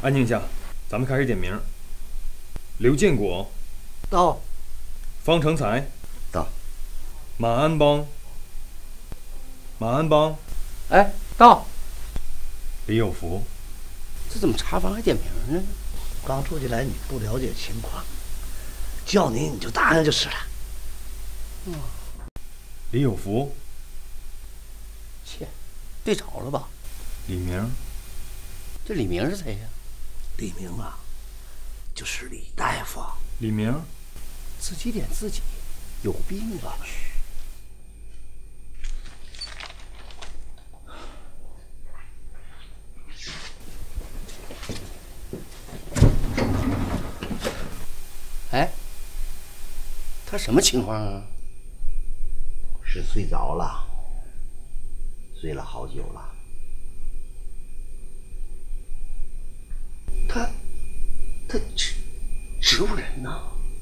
安静下，咱们开始点名。刘建国， 到。 方成才， 到。 马安邦， 哎，到。 李有福， 这怎么查房还点名呢？ 刚住进来，你不了解情况，叫你就答应就是了。 李有福， 切，对着了吧？ 李明， 这李明是谁呀？ 李明啊，就是李大夫。 李明， 自己点自己，有病吧？哎，他什么情况啊？ 是睡着了，睡了好久了。他植物人呢？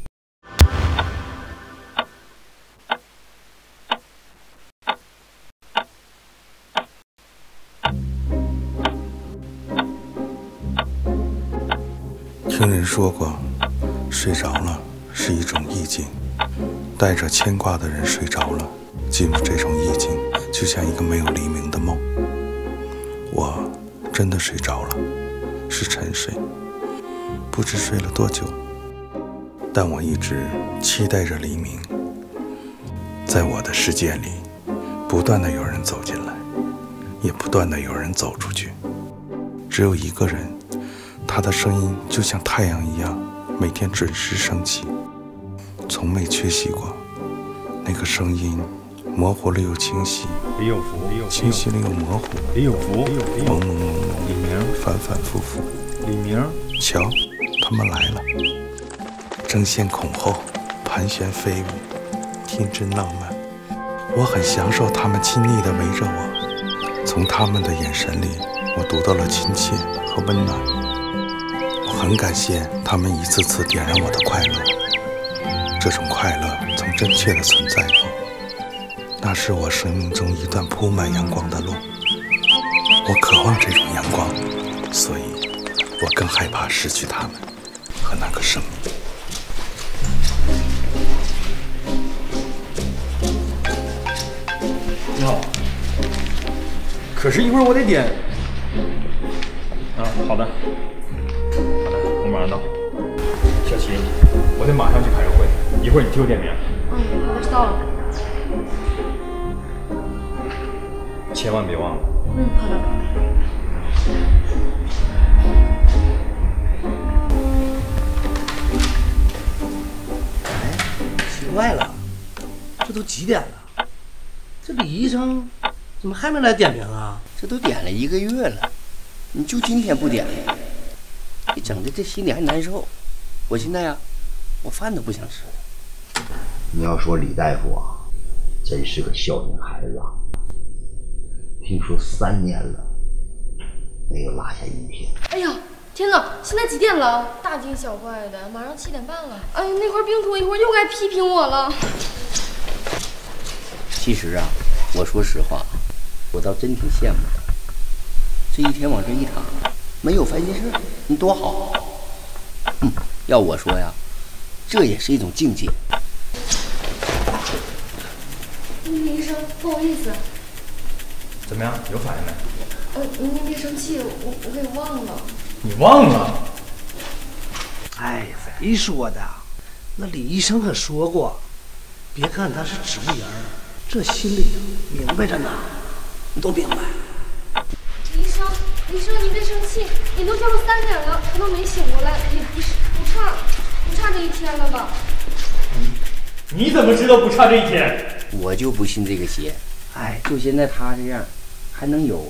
听人说过，睡着了是一种意境，带着牵挂的人睡着了，进入这种意境，就像一个没有黎明的梦。我真的睡着了，是沉睡，不知睡了多久，但我一直期待着黎明。在我的世界里，不断的有人走进来，也不断的有人走出去，只有一个人，他的声音就像太阳一样，每天准时升起，从没缺席过。那个声音模糊了又清晰， 李有福， 清晰了又模糊， 李有福， 朦朦胧胧， 李明， 反反复复。 李明， 瞧，他们来了，争先恐后，盘旋飞舞，天真浪漫。我很享受他们亲昵地围着我，从他们的眼神里，我读到了亲切和温暖。我很感谢他们一次次点燃我的快乐，这种快乐曾真切地存在过。那是我生命中一段铺满阳光的路，我渴望这种阳光，所以我更害怕失去他们和那个生命。 你好，可是一会儿我得点。啊，好的，我马上到。小齐，我得马上去开个会，一会儿你替我点名。 嗯，好的，知道了。 千万别忘了。 嗯，好的。 哎，奇怪了，这都几点了？这李医生怎么还没来点名啊？ 这都点了1个月了，你就今天不点了，你整的这心里还难受。我现在呀，我饭都不想吃了。 你要说李大夫啊，真是个孝顺孩子啊。听说3年了，没有落下一天。 哎呀，天哪！现在几点了？大惊小怪的，马上7点半了。哎呀，那会儿病托一会儿又该批评我了。 其实啊，我说实话，我倒真挺羡慕的。这一天往这一躺，没有烦心事，你多好。要我说呀，这也是一种境界。 李医生，不好意思。 怎么样？有反应没？ 您别生气，我给忘了。 你忘了？ 哎，谁说的？那李医生可说过，别看他是植物人，这心里明白着呢，你都明白。 李医生，你别生气，你都叫了3点了，他都没醒过来，也不差这一天了吧？ 你怎么知道不差这一天？ 我就不信这个邪。哎，就现在他这样，还能有？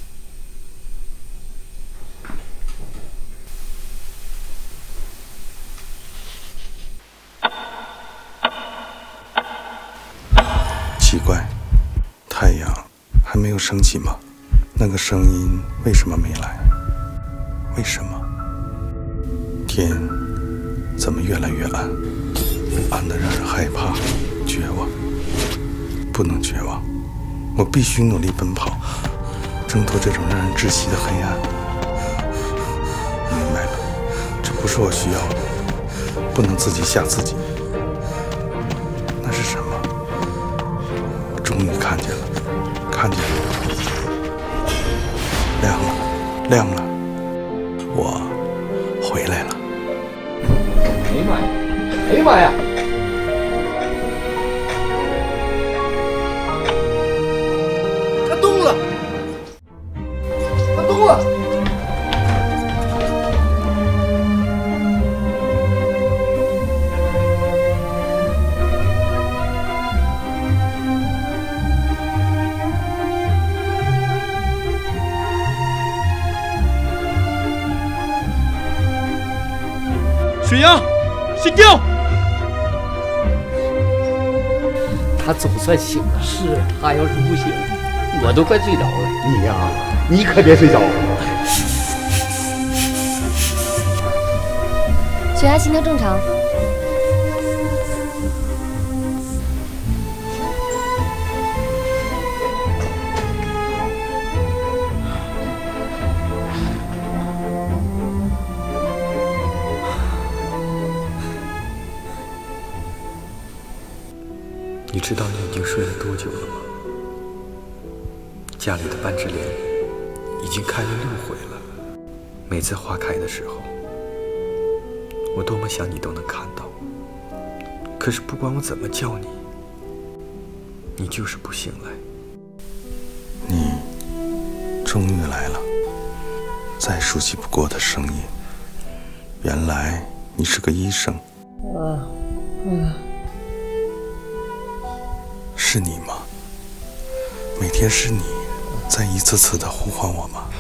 奇怪，太阳还没有升起吗？那个声音为什么没来？为什么？天怎么越来越暗？暗得让人害怕、绝望。不能绝望，我必须努力奔跑，挣脱这种让人窒息的黑暗。 不是我需要的，不能自己吓自己。那是什么？我终于看见了，看见了，亮了，亮了，我回来了。 哎呀妈呀！哎呀妈呀！它动了！它动了！ 水阳，心跳。 他总算醒了。是，他要是不醒，我都快睡着了。 你呀，你可别睡着。 血压、心跳正常。 你知道你已经睡了多久了吗？家里的半枝莲已经开了6回了。每次花开的时候，我多么想你都能看到。可是不管我怎么叫你，你就是不醒来。 你终于来了，再熟悉不过的声音。原来你是个医生。是你吗？每天是你在一次次的呼唤我吗？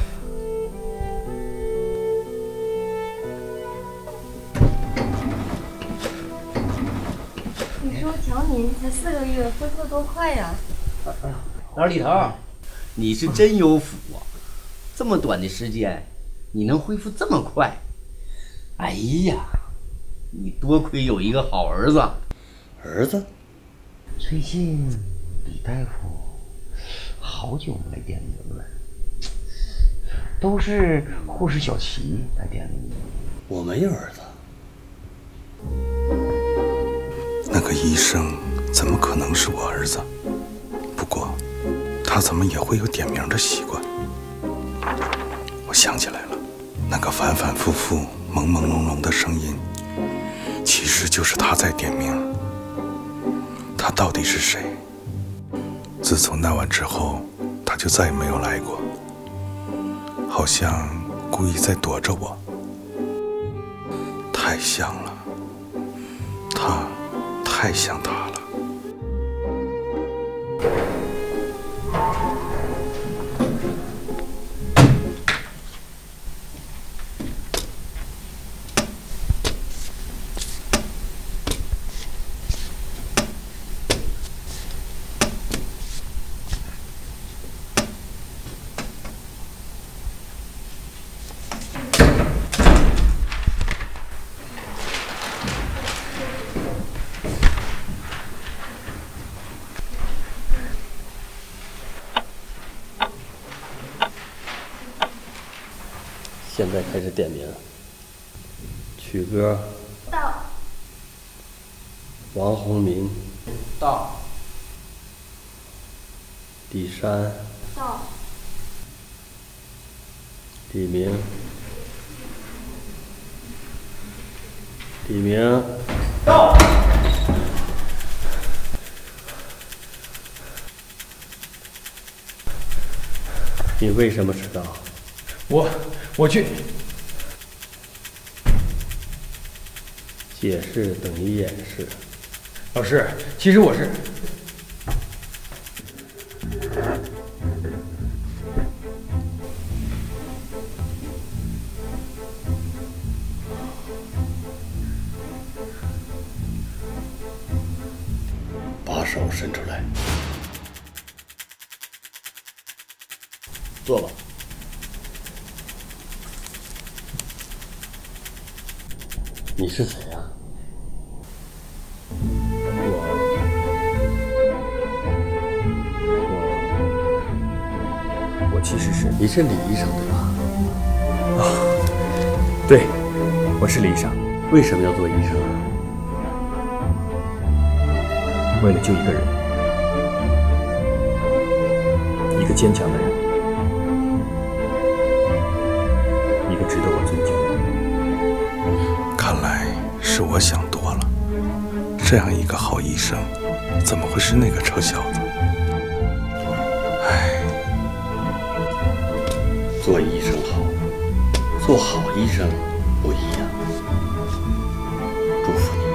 你说瞧你才4个月，恢复多快呀！ 老李头，你是真有福啊！这么短的时间，你能恢复这么快？哎呀，你多亏有一个好儿子。 儿子，最近李大夫好久没来点名了，都是护士小齐来点的名。我没有儿子。 那个医生怎么可能是我儿子？不过，他怎么也会有点名的习惯？我想起来了，那个反反复复、朦朦胧胧的声音，其实就是他在点名。他到底是谁？自从那晚之后，他就再也没有来过，好像故意在躲着我。太像了，他太像他了。 现在开始点名，曲哥到， 王洪民到， 李珊到， 李明李明到。 你为什么迟到？ 我去。 解释等于掩饰。 老师，其实我是…… 把手伸出来，坐吧。 你是谁啊？ 我其实是…… 你是李医生对吧？ 对， 我是李医生。 为什么要做医生啊？ 为了救一个人，一个坚强的人，一个值得我尊敬的人。 看来是我想多了，这样一个好医生，怎么会是那个臭小子？唉， 做医生好，做好医生不一样。祝福你。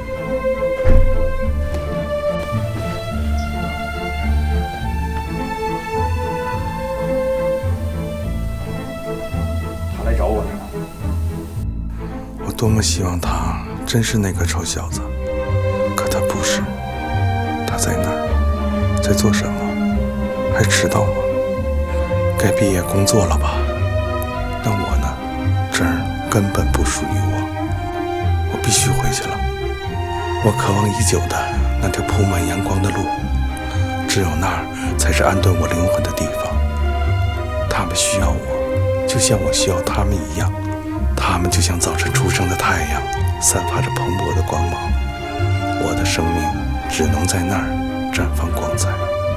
他来找我来了。 我多么希望他真是那个臭小子，可他不是。他在哪儿？在做什么？还迟到吗？该毕业工作了吧？那我呢？这儿根本不属于我，我必须回去了。我渴望已久的那条铺满阳光的路，只有那儿才是安顿我灵魂的地方。他们需要我，就像我需要他们一样。他们就像早晨初升的太阳，散发着蓬勃的光芒。我的生命只能在那儿绽放光彩。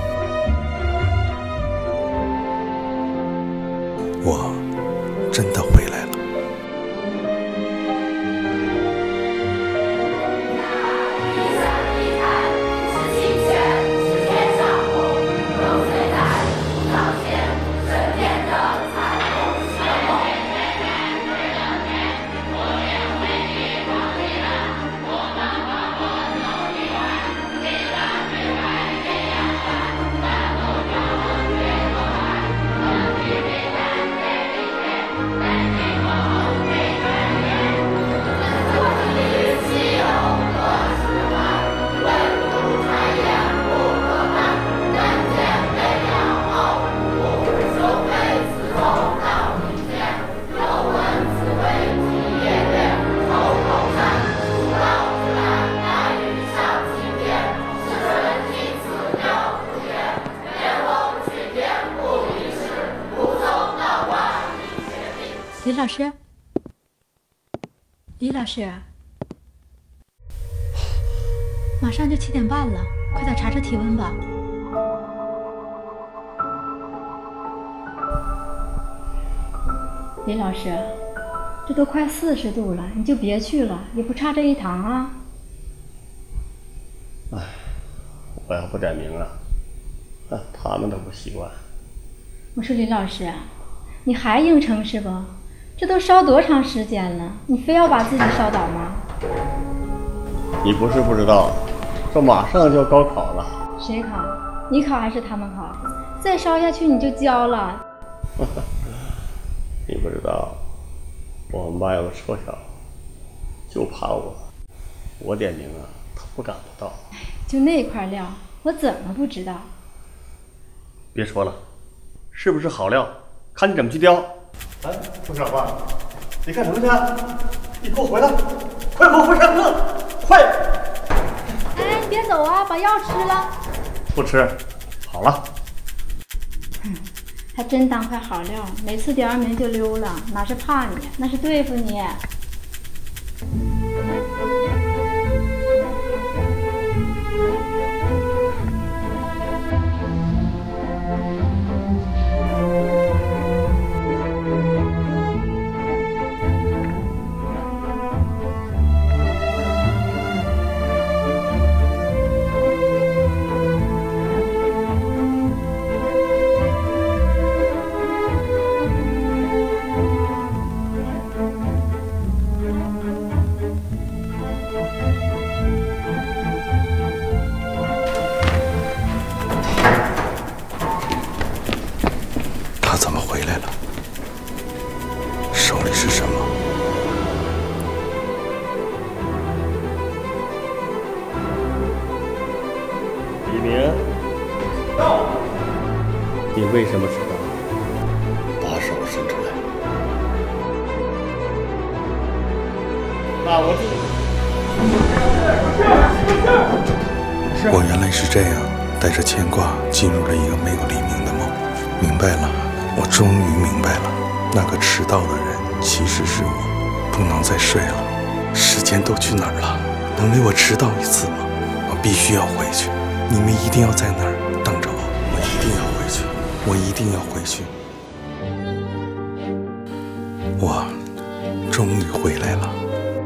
我真的回来了。 李老师，李老师，马上就7点半了，快点查查体温吧。李老师，这都快40度了，你就别去了，也不差这一堂啊。 唉，我要不点名啊，他们都不习惯。 我说李老师，你还硬撑是不？这都烧多长时间了，你非要把自己烧倒吗？ 你不是不知道，这马上就要高考了。 谁考？你考还是他们考？再烧下去你就交了。 你不知道，我们班有个臭小子，就怕我点名啊，他不敢不到。 就那块料，我怎么不知道？ 别说了，是不是好料？看你怎么去雕。哎，臭小子，你干什么去？你给我回来！快给我回上课！快！ 哎，你别走啊，把药吃了。 不吃，好了。 还真当块好料，每次点完名就溜了，哪是怕你，那是对付你。 他怎么回来了？手里是什么？ 李明，到。你为什么迟到？把手伸出来。那我我原来是这样，带着牵挂进入了一个没有黎明的梦。明白了，我终于明白了，那个迟到的人其实是我。 不能再睡了，时间都去哪儿了？能为我迟到一次吗？我必须要回去，你们一定要在那儿等着我，我一定要回去，我一定要回去。我终于回来了。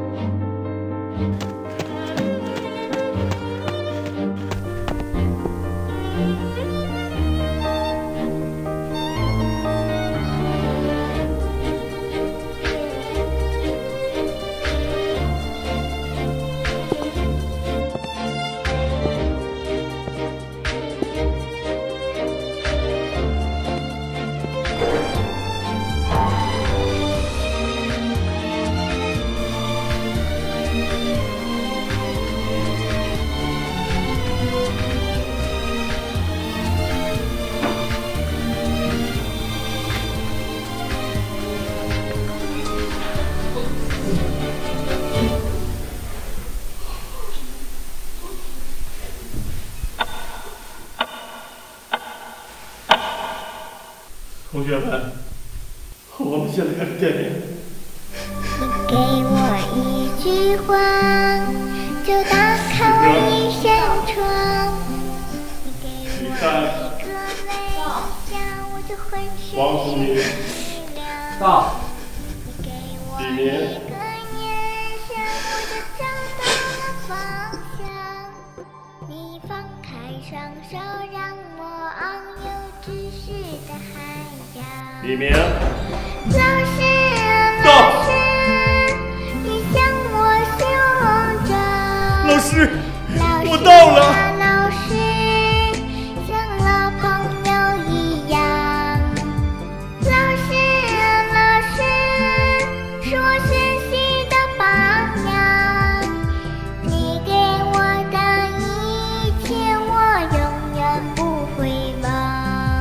同学们，我们现在开始见面。 你给我一句话，就打开我一扇窗。你给我一个微笑，我就浑身是力量。 到。 你给我一个眼神，我就找到了方向。你放开双手，让我遨游知识的海洋。 李明。 老师，老师，你向我胸中。 老师， 我到了。 老师，像老朋友一样。老师，老师，是我学习的榜样。你给我的一切，我永远不会忘。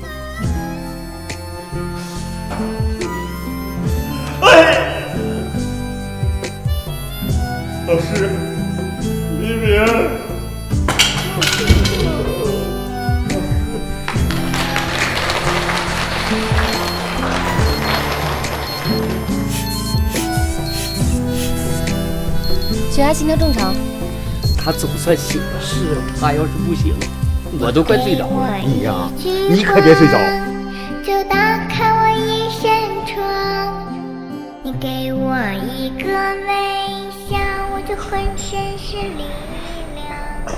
老师，黎明。 血压、心跳正常。 他总算醒了。是，他要是不醒，我都快睡着了。 你呀，你可别睡着。 就打开我一扇窗，你给我一个微笑，我就浑身是力量。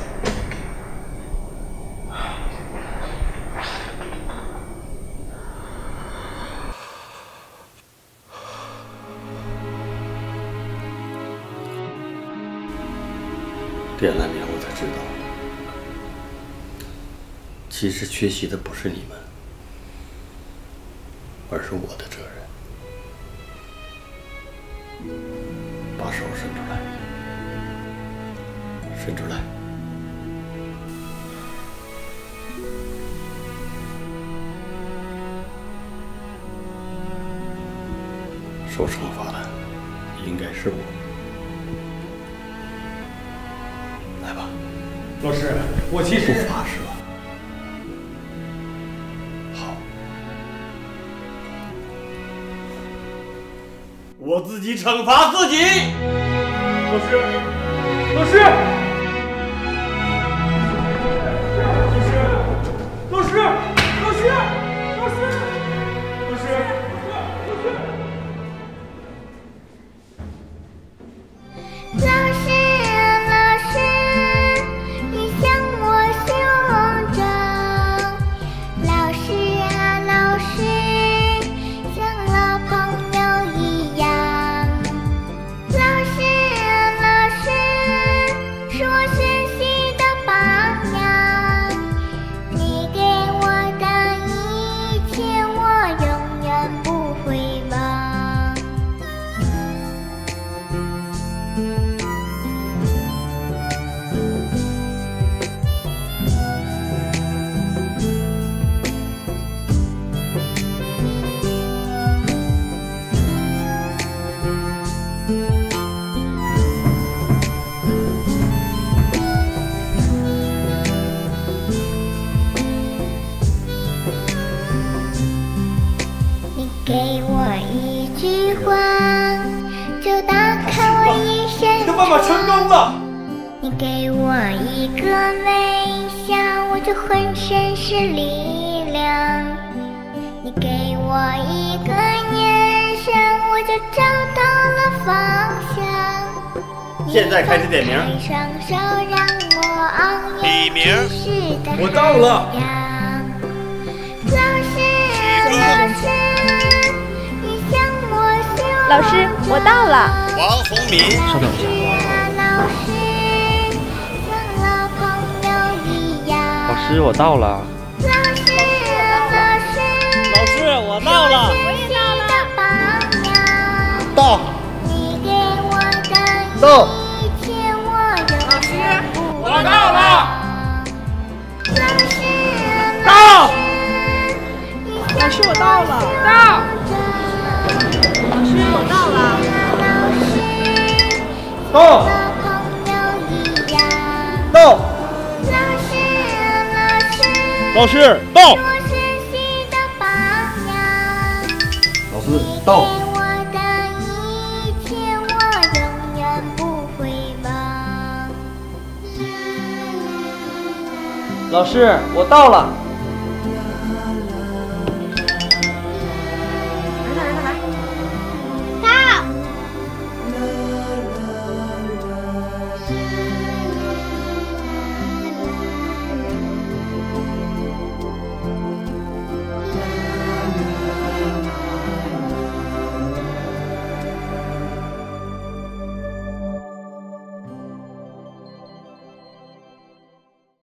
这两年我才知道，其实缺席的不是你们，而是我的责任。把手伸出来，伸出来。受惩罚的应该是我。来吧。 老师，我其实不发是吧？好。 我自己惩罚自己。老师，老师，老师，老师，老师，老师，老师， 老师，老师，你向我胸中。老师啊，老师，像老朋友一样。老师啊，老师，是我学习的榜样。你给我的一切，我永远不会忘。你给我一句话， 办法成功了。 你给我一个微笑，我就浑身是力量。你给我一个眼神，我就找到了方向。 现在开始点名。 双手让我昂起名。 我到了。 老师，我到了。 王洪民， 稍等一下。老师，我到了。 老师，我到了。 我也到了。 到。 到。 老师， 我到了。到。 老师，我到了。到。老师，我到了。 到。到。老师到。 老师到。 老师，我到了。